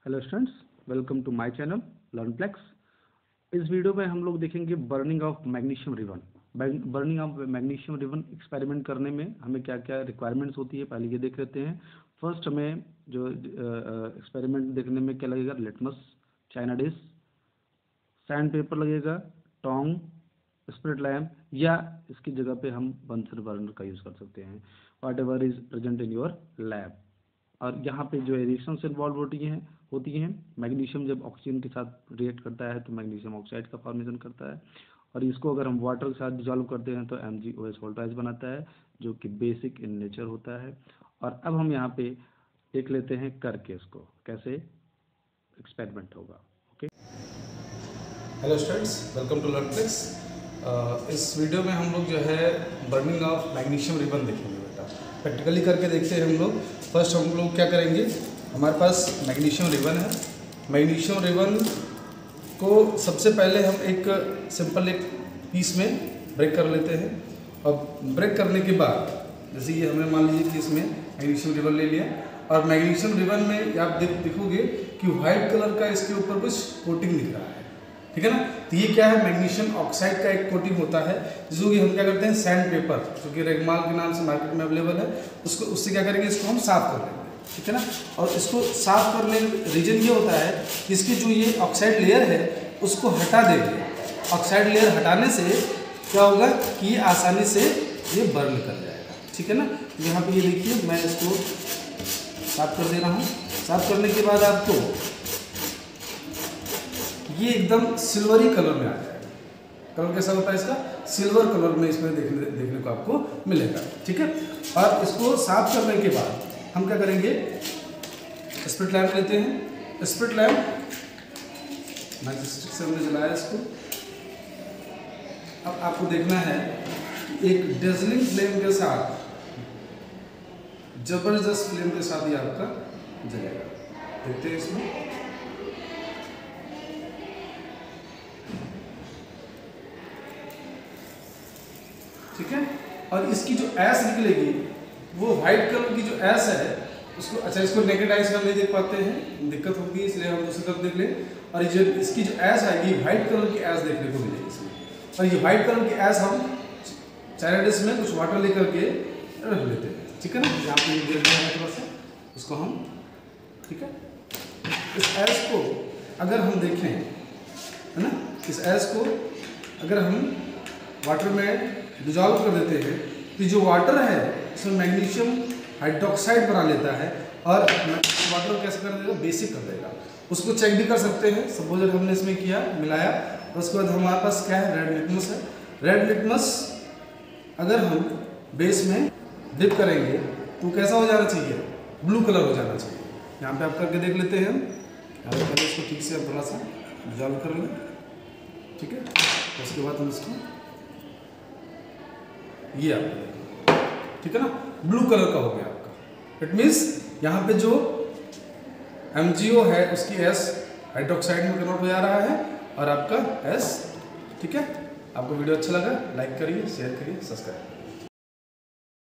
Hello students, welcome to my channel Learnplex. इस video में हम लोग देखेंगे burning of magnesium ribbon. Burning of magnesium ribbon experiment करने में हमें क्या क्या रिक्वायरमेंट्स होती है, पहले ये देख लेते हैं। फर्स्ट हमें जो एक्सपेरिमेंट देखने में क्या लगेगा, litmus, china dish, sand paper लगेगा, टोंग, स्पिरिट लैम्प, या इसकी जगह पे हम बंसर बर्नर का यूज़ कर सकते हैं, whatever is present in your lab. और यहाँ पे जो रिएक्शंस इन्वॉल्व होती हैं मैग्नीशियम जब ऑक्सीजन के साथ रिएक्ट करता है तो मैग्नीशियम ऑक्साइड का फॉर्मेशन करता है, और इसको अगर हम वाटर के साथ डिजॉल्व करते हैं तो MgOH वोल्टाइज बनाता है, जो कि बेसिक इन नेचर होता है। और अब हम यहाँ पे देख लेते हैं करके इसको कैसे एक्सपेरिमेंट होगा। Okay, hello students, welcome to Learnplex. इस वीडियो में हम लोग जो है बर्निंग ऑफ मैग्नीशियम रिबन देखेंगे। बेटा प्रैक्टिकली करके देखते हैं हम लोग। फर्स्ट हम लोग क्या करेंगे, हमारे पास मैग्नीशियम रिबन है। मैग्नीशियम रिबन को सबसे पहले हम एक सिंपल एक पीस में ब्रेक कर लेते हैं, और ब्रेक करने के बाद जैसे ये हमने मान लीजिए कि इसमें मैग्नीशियम रिबन ले लिया, और मैग्नीशियम रिबन में आप देखोगे कि वाइट कलर का इसके ऊपर कुछ कोटिंग दिख रहा है, ठीक है ना। तो ये क्या है, मैग्नीशियम ऑक्साइड का एक कोटिंग होता है, जिसको कि हम क्या करते हैं सैंड पेपर, जो कि रेगमाल के नाम से मार्केट में अवेलेबल है, उससे क्या करेंगे, इसको हम साफ कर लेंगे, ठीक है ना। और इसको साफ करने का रीजन ये होता है कि इसकी जो ये ऑक्साइड लेयर है उसको हटा देंगे। ऑक्साइड लेयर हटाने से क्या होगा कि ये आसानी से ये बर्न कर जाएगा, ठीक है ना। यहाँ पे ये देखिए मैं इसको साफ कर दे रहा हूँ। साफ करने के बाद आपको ये एकदम सिल्वरी कलर में आ जाएगा। कलर कैसा होता है इसका, सिल्वर कलर में इसमें देखने को आपको मिलेगा, ठीक है। और इसको साफ करने के बाद हम क्या करेंगे, स्पिरिट लैम्प लेते हैं। स्पिरिट लैम्प मैजिक स्टिक से हमने जलाया इसको। अब आपको देखना है कि एक डेजलिंग फ्लेम के साथ, जबरदस्त फ्लेम के साथ ये आपका जलेगा। देखते हैं इसमें, ठीक है। और इसकी जो ऐश निकलेगी वो व्हाइट कलर की जो ऐश है उसको, अच्छा इसको नेकेड आई से हम नहीं देख पाते हैं, दिक्कत होगी, इसलिए हम दूसरी तरफ देख लें। और ये जो इसकी जो ऐश आएगी व्हाइट कलर की ऐश देखने को मिलेगी इसमें। और ये व्हाइट कलर की ऐश हम चाइना डिश में कुछ वाटर लेकर के रख लेते हैं, ठीक है ना। यहाँ पे गिर गया है थोड़ा सा, उसको हम, ठीक है। इस ऐश को अगर हम देखें, है ना, इस ऐश को अगर हम वाटर में डिजॉल्व कर देते हैं तो जो वाटर है इसमें मैग्नीशियम हाइड्रोक्साइड बना लेता है, और वाटर को कैसे कर देगा, बेसिक कर देगा। उसको चेक भी कर सकते हैं, सपोज हमने इसमें किया, मिलाया, और उसके बाद हमारे पास क्या है, रेड लिटमस है। रेड लिटमस अगर हम बेस में डिप करेंगे तो कैसा हो जाना चाहिए, ब्लू कलर हो जाना चाहिए। यहाँ पे आप करके देख लेते हैं हम। यहाँ पे पहले इसको ठीक से थोड़ा सा डिजॉल्व कर लें, ठीक है। उसके बाद हम इसको ये आपको, ठीक है ना, ब्लू कलर का हो गया आपका। इट मीन्स यहाँ पे जो MgO है उसकी S हाइड्रोक्साइड में कन्वर्ट हो जा रहा है, और आपका S, ठीक है। आपको वीडियो अच्छा लगा, लाइक करिए, शेयर करिए, सब्सक्राइब करिए।